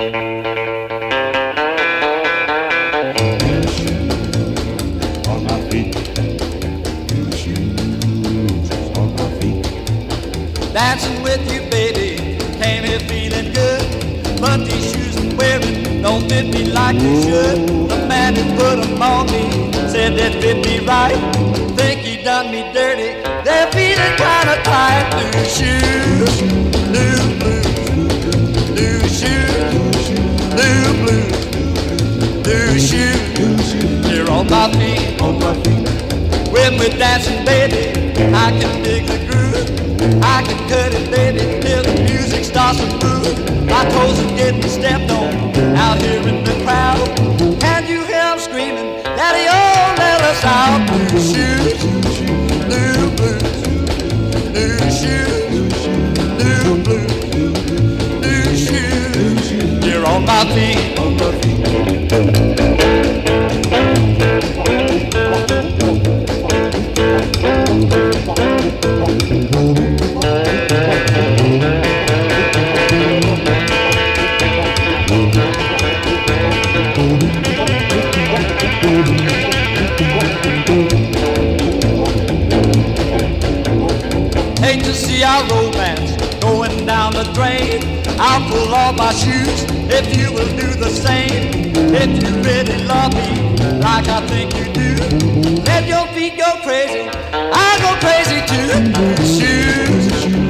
Dancing with you, baby, came here feeling good. But these shoes I'm wearing don't fit me like they should. The man who put them on me said they fit me right. Think he done me dirty, they're feeling kinda tight. New shoes, new blues, new shoes, new blues, new shoes. They're on my feet, When we're dancing, baby, I can dig the groove. I can cut it, baby, till the music starts to move. My toes are getting stepped on out here in the crowd. And you hear them screaming, Daddy, oh, let us out. New shoes, new blues, new shoes, new blues, new shoes. You're on my feet. Hate to see our romance going down the drain. I'll pull off my shoes if you will do the same. If you really love me like I think you do, let your feet go crazy, I'll go crazy too. Shoes,